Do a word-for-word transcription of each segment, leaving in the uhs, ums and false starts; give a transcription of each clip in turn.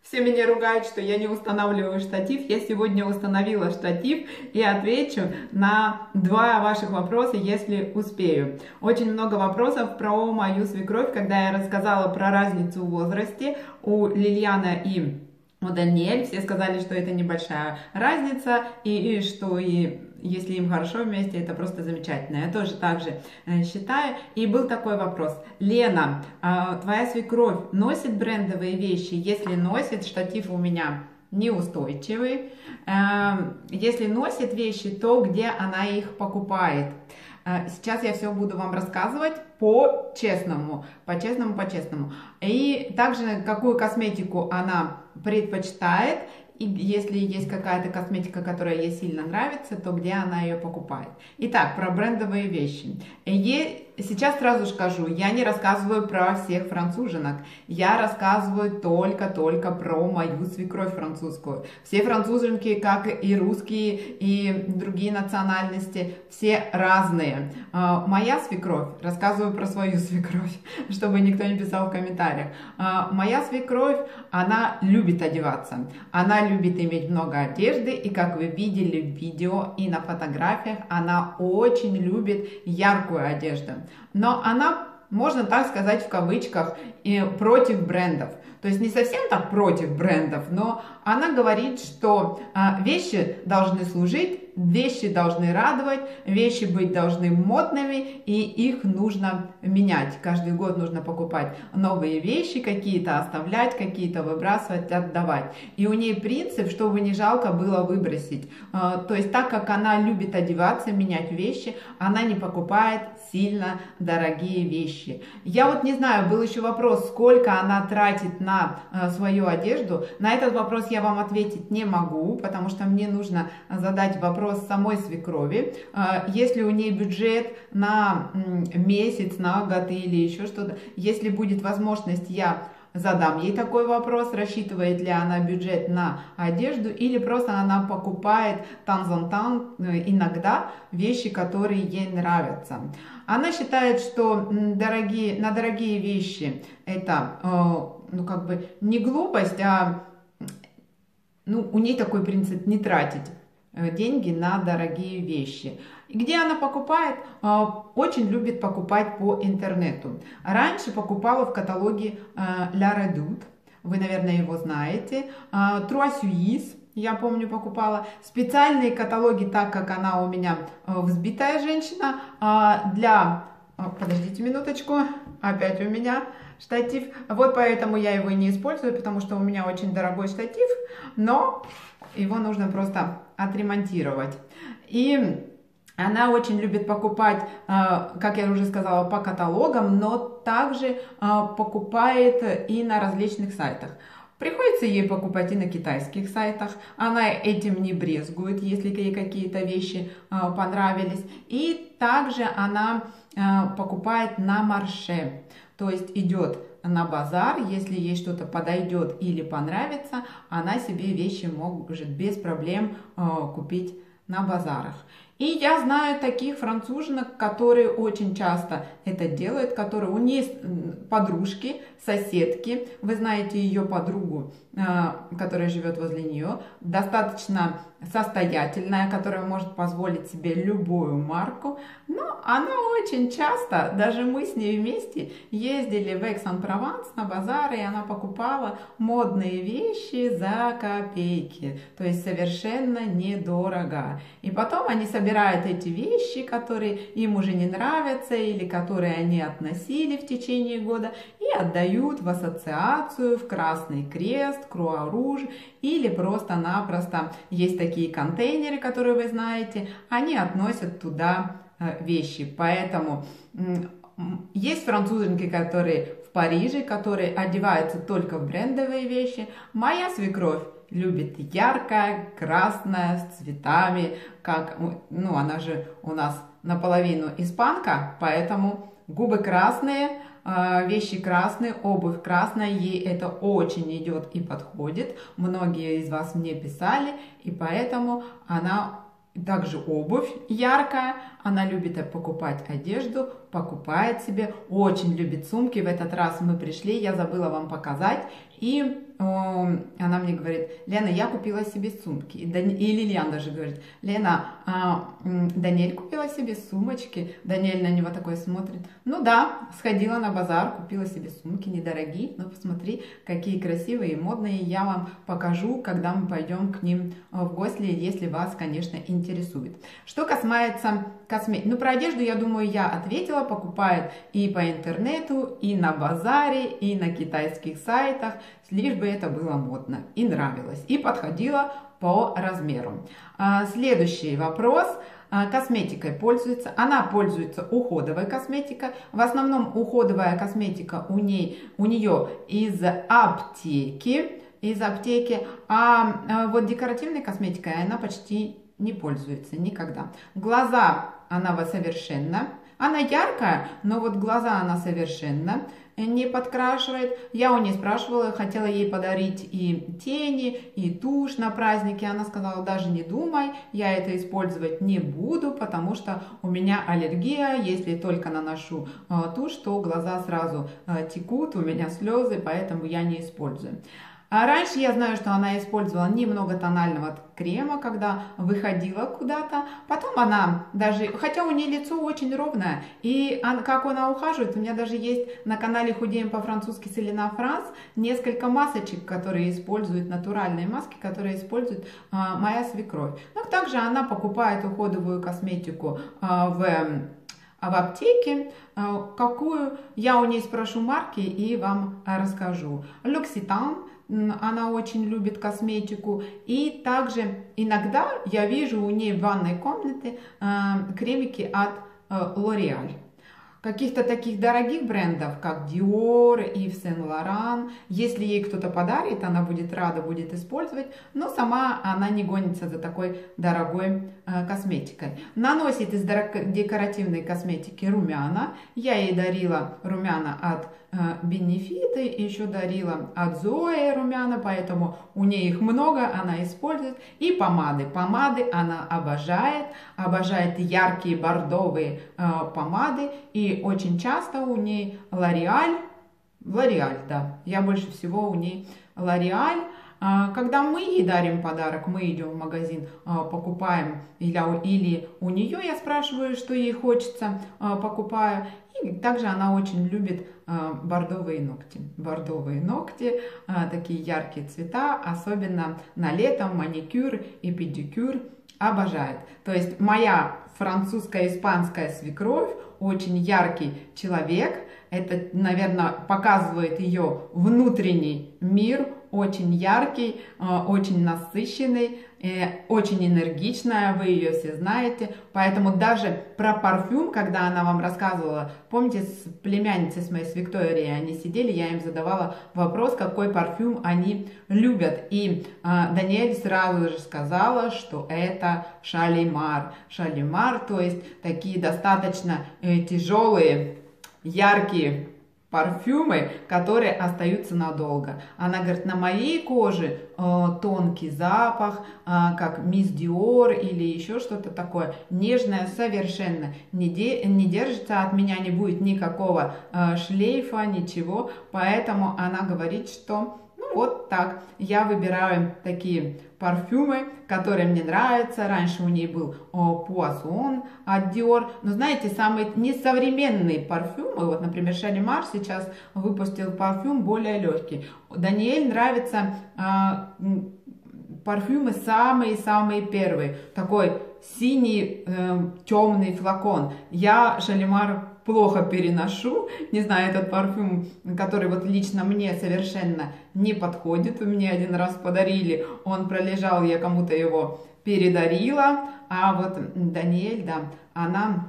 Все меня ругают, что я не устанавливаю штатив. Я сегодня установила штатив и отвечу на два ваших вопроса, если успею. Очень много вопросов про мою свекровь, когда я рассказала про разницу в возрасте у Лильяна и у Даниэль. Все сказали, что это небольшая разница и, и что и если им хорошо вместе, это просто замечательно. Я тоже так же э, считаю. И был такой вопрос. Лена, э, твоя свекровь носит брендовые вещи? Если носит, штатив у меня неустойчивый. Э, если носит вещи, то где она их покупает? Э, сейчас я все буду вам рассказывать по-честному. По-честному, по-честному. И также, какую косметику она предпочитает. И если есть какая-то косметика, которая ей сильно нравится, то где она ее покупает. Итак, про брендовые вещи. И сейчас сразу скажу, я не рассказываю про всех француженок. Я рассказываю только-только про мою свекровь французскую. Все француженки, как и русские, и другие национальности, все разные. Моя свекровь, рассказываю про свою свекровь, чтобы никто не писал в комментариях. Моя свекровь, она любит одеваться. Она любит иметь много одежды, и как вы видели в видео и на фотографиях, она очень любит яркую одежду. Но она, можно так сказать в кавычках, и против брендов. То есть не совсем так против брендов, но она говорит, что а, вещи должны служить, вещи должны радовать, вещи быть должны модными, и их нужно менять. Каждый год нужно покупать новые вещи, какие-то оставлять, какие-то выбрасывать, отдавать. И у нее принцип, чтобы не жалко было выбросить. А, то есть так как она любит одеваться, менять вещи, она не покупает сильно дорогие вещи. Я вот не знаю, был еще вопрос, сколько она тратит на а, свою одежду. На этот вопрос я вам ответить не могу, потому что мне нужно задать вопрос самой свекрови. Если у нее бюджет на месяц, на год или еще что-то, если будет возможность, я задам ей такой вопрос, рассчитывает ли она бюджет на одежду или просто она покупает танзантан иногда вещи, которые ей нравятся. Она считает, что дорогие, на дорогие вещи это ну, как бы не глупость, а ну, у нее такой принцип не тратить деньги на дорогие вещи. И где она покупает? Очень любит покупать по интернету. Раньше покупала в каталоге La Redoute. Вы, наверное, его знаете. Trois Suisses, я помню, покупала. Специальные каталоги, так как она у меня взбитая женщина, для... Подождите минуточку. Опять у меня штатив. Вот поэтому я его не использую, потому что у меня очень дорогой штатив. Но его нужно просто отремонтировать. И она очень любит покупать, как я уже сказала, по каталогам, но также покупает и на различных сайтах. Приходится ей покупать и на китайских сайтах. Она этим не брезгует, если ей какие-то вещи понравились. И также она покупает на марше. То есть идет на базар, если ей что-то подойдет или понравится, она себе вещи может без проблем э, купить на базарах. И я знаю таких француженок, которые очень часто это делают, которые у нее есть подружки, соседки. Вы знаете ее подругу, э, которая живет возле нее, достаточно состоятельная, которая может позволить себе любую марку. Но она очень часто, даже мы с ней вместе ездили в Экс-ан-Прованс на базар, и она покупала модные вещи за копейки, то есть совершенно недорого. И потом они собирают эти вещи, которые им уже не нравятся или которые они относили в течение года, и отдают в ассоциацию, в Красный Крест, Круа-Руж, или просто-напросто есть такие контейнеры, которые вы знаете, они относят туда вещи. Поэтому есть француженки, которые в Париже, которые одеваются только в брендовые вещи. Моя свекровь любит яркое, красное, с цветами, как, ну, она же у нас наполовину испанка, поэтому губы красные, вещи красные, обувь красная, ей это очень идет и подходит. Многие из вас мне писали, и поэтому она... Также обувь яркая, она любит покупать одежду, покупает себе, очень любит сумки. В этот раз мы пришли, я забыла вам показать, и она мне говорит: Лена, я купила себе сумки. И Лилиан даже говорит: Лена, Даниэль купила себе сумочки. Даниэль на него такой смотрит: ну да, сходила на базар, купила себе сумки недорогие, но посмотри, какие красивые и модные. Я вам покажу, когда мы пойдем к ним в гости, если вас, конечно, интересует. Что касается косметики, ну про одежду, я думаю, я ответила. Покупает и по интернету, и на базаре, и на китайских сайтах, лишь бы это было модно и нравилось, и подходило по размеру. Следующий вопрос. Косметикой пользуется. Она пользуется уходовой косметикой. В основном уходовая косметика у, ней, у нее из аптеки. Из аптеки. А вот декоративной косметикой она почти не пользуется никогда. Глаза она совершенно. Она яркая, но вот глаза она совершенно не подкрашивает. Я у нее спрашивала, хотела ей подарить и тени, и тушь на празднике. Она сказала: даже не думай, я это использовать не буду, потому что у меня аллергия. Если только наношу э, тушь, то глаза сразу э, текут, у меня слезы, поэтому я не использую. А раньше я знаю, что она использовала немного тонального крема, когда выходила куда-то. Потом она даже, хотя у нее лицо очень ровное, и она, как она ухаживает, у меня даже есть на канале «Худеем по-французски» с Элина Франс несколько масочек, которые используют, натуральные маски, которые использует а, моя свекровь. Ну, также она покупает уходовую косметику а, в... в аптеке, какую я у нее спрошу марки и вам расскажу. L'Occitane, она очень любит косметику, и также иногда я вижу у нее в ванной комнате кремики от L'Oréal. Каких-то таких дорогих брендов, как Dior, Yves Saint Laurent, если ей кто-то подарит, она будет рада, будет использовать, но сама она не гонится за такой дорогой э, косметикой. Наносит из декоративной косметики румяна. Я ей дарила румяна от э, Benefit, еще дарила от Zoe румяна, поэтому у нее их много, она использует. И помады. Помады она обожает, обожает яркие бордовые э, помады, и очень часто у ней L'Oréal, L'Oréal, да, я больше всего у ней L'Oréal. Когда мы ей дарим подарок, мы идем в магазин, покупаем, или, или у нее я спрашиваю, что ей хочется, покупаю. И также она очень любит бордовые ногти. Бордовые ногти, такие яркие цвета, особенно на лето, маникюр и педикюр обожает. То есть моя французская, испанская свекровь очень яркий человек. Это, наверное, показывает ее внутренний мир. Очень яркий, очень насыщенный, очень энергичная. Вы ее все знаете. Поэтому даже про парфюм, когда она вам рассказывала, помните, с племянницей, с моей Викторией они сидели, я им задавала вопрос, какой парфюм они любят. И Даниэль сразу же сказала, что это Шалимар. Шалимар, то есть такие достаточно тяжелые, яркие парфюмы, которые остаются надолго. Она говорит, на моей коже э, тонкий запах, э, как Мисс Диор или еще что-то такое, нежное совершенно, не, де, не держится, от меня не будет никакого э, шлейфа, ничего, поэтому она говорит, что ну вот так, я выбираю такие парфюмы, которые мне нравятся. Раньше у нее был Poisson от Dior. Но знаете, самые несовременные парфюмы, вот, например, Шалимар сейчас выпустил парфюм более легкий. Даниэль нравятся э, парфюмы самые-самые первые. Такой синий э, темный флакон. Я Шалимар плохо переношу, не знаю, этот парфюм, который вот лично мне совершенно не подходит, мне один раз подарили, он пролежал, я кому-то его передарила, а вот Даниэль, да, она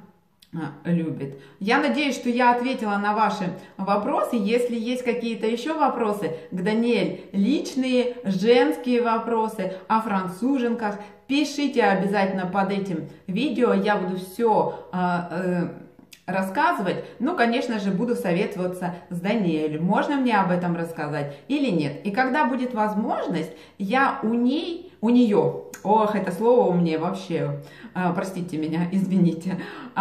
любит. Я надеюсь, что я ответила на ваши вопросы. Если есть какие-то еще вопросы к Даниэль, личные, женские вопросы о француженках, пишите обязательно под этим видео, я буду все э, э, рассказывать, ну, конечно же, буду советоваться с Даниэлем, можно мне об этом рассказать или нет. И когда будет возможность, я у ней, у нее, ох, это слово у меня вообще, а, простите меня, извините,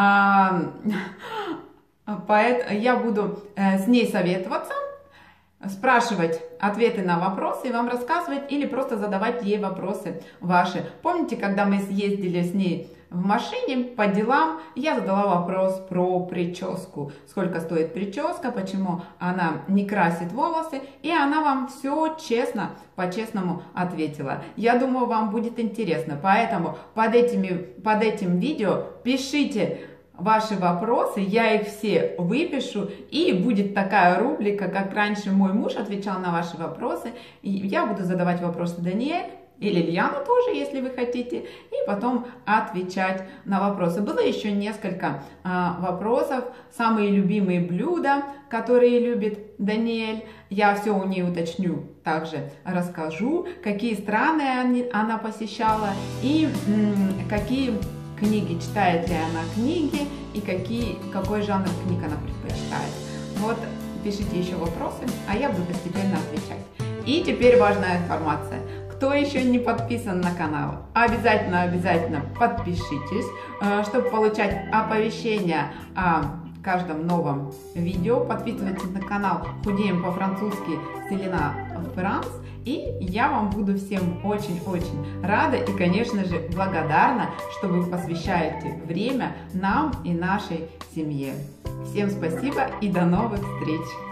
а, поэтому я буду с ней советоваться, спрашивать ответы на вопросы и вам рассказывать или просто задавать ей вопросы ваши. Помните, когда мы съездили с ней в машине по делам, я задала вопрос про прическу. Сколько стоит прическа, почему она не красит волосы, и она вам все честно, по-честному ответила. Я думаю, вам будет интересно, поэтому под, этими, под этим видео пишите ваши вопросы, я их все выпишу, и будет такая рубрика, как раньше мой муж отвечал на ваши вопросы, и я буду задавать вопросы Даниэль, или Ильяну тоже, если вы хотите, и потом отвечать на вопросы. Было еще несколько а, вопросов. Самые любимые блюда, которые любит Даниэль. Я все у нее уточню, также расскажу, какие страны они, она посещала, и м, какие книги, читает ли она книги, и какие, какой жанр книг она предпочитает. Вот, пишите еще вопросы, а я буду постепенно отвечать. И теперь важная информация. Кто еще не подписан на канал, обязательно-обязательно подпишитесь, чтобы получать оповещения о каждом новом видео. Подписывайтесь на канал «Худеем по-французски» с Елена Франц. И я вам буду всем очень-очень рада и, конечно же, благодарна, что вы посвящаете время нам и нашей семье. Всем спасибо и до новых встреч!